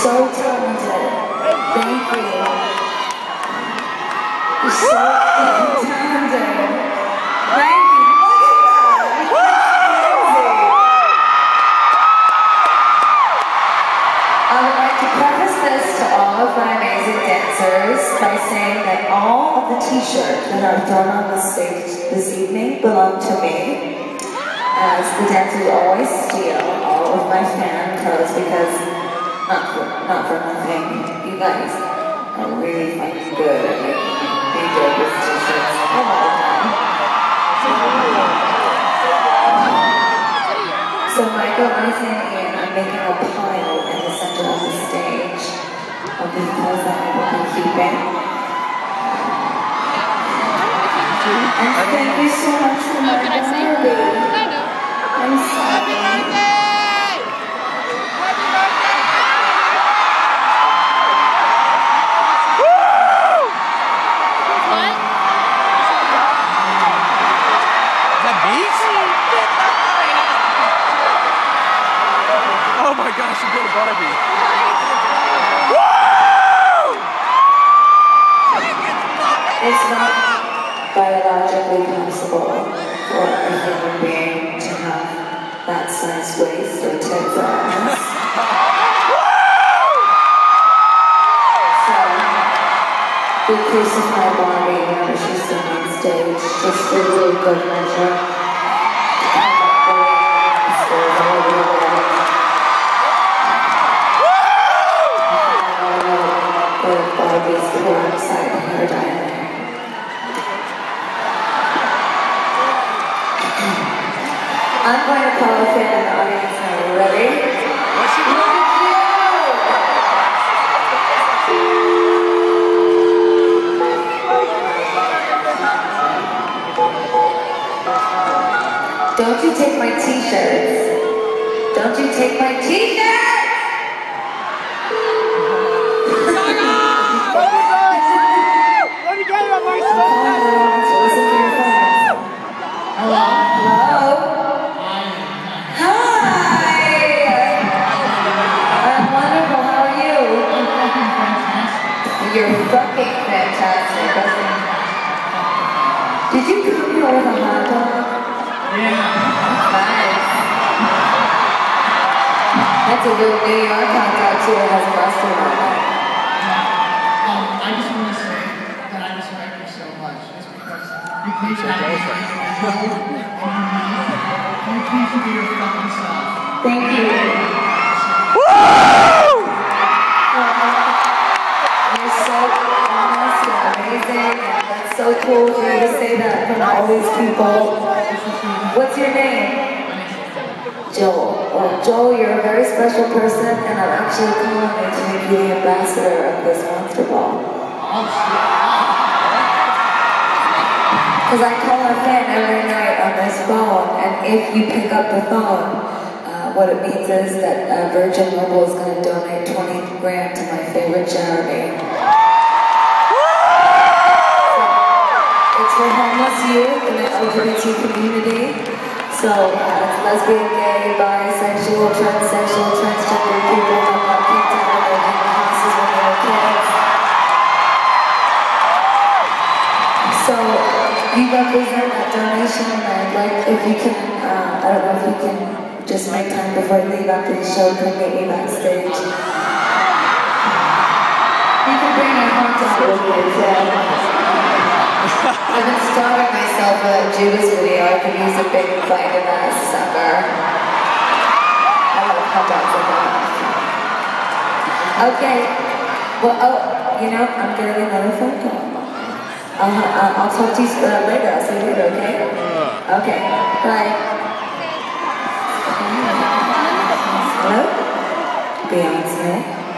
so talented. Thank you. You're so talented. Thank you. Look at that. I would like to preface this to all of my amazing dancers by saying that all of the t-shirts that are thrown on the stage this evening belong to me, as the dancers always steal all of my fan clothes because, not for nothing, you guys are really fucking good at making mediocre t-shirts a lot of time. So Michael, Isaac, and Ian, I'm making a pile in the center of the stage of the clothes that I will be keeping. And thank you so much for my Barbie. I'm sorry. Oh my gosh, you got a Barbie. It's not biologically possible for a human being to have that size waist or tits or ass. So, we crucify Barbie whenever she's seen on stage, just for really good measure. Barbie's poor outside and her diamond. I'm going to call a fan in the audience now. Are you ready? What's she doing? Don't you take my t-shirts. Don't you take my t-shirts! You're fucking fantastic. Did you come here with a hot dog? Yeah. Nice. That's a real New York hot dog too. It has mustard on it. I just want to say that I respect you so much. It's because you please have me. You please be your fucking self. Thank you. You're so honest and amazing, and that's so cool for you to say that from all these people. What's your name? Joel. Well, Joel, you're a very special person, and I'm actually calling you to make you the ambassador of this monster ball. Because I call a fan every night on this phone, and if you pick up the phone, what it means is that Virgin Mobile is going to donate 20 grand to my favorite charity. It's for homeless youth in the LGBT community. So it's lesbian, gay, bisexual, transsexual, transgender people that got kicked out of their houses when they were kids. So you represent that donation, and I'd like if you can, I don't know if you can just make time before you leave after the show, come meet me backstage. You can bring your hot dog with you too. I've been starving myself with a Judas video. I could use a big bite of that sucker. I love hot dogs like that. Okay. Well, oh, you know, I'm getting another phone call. I'll talk to you later. I'll see you later, okay? Okay. Bye. Hello? Beyonce?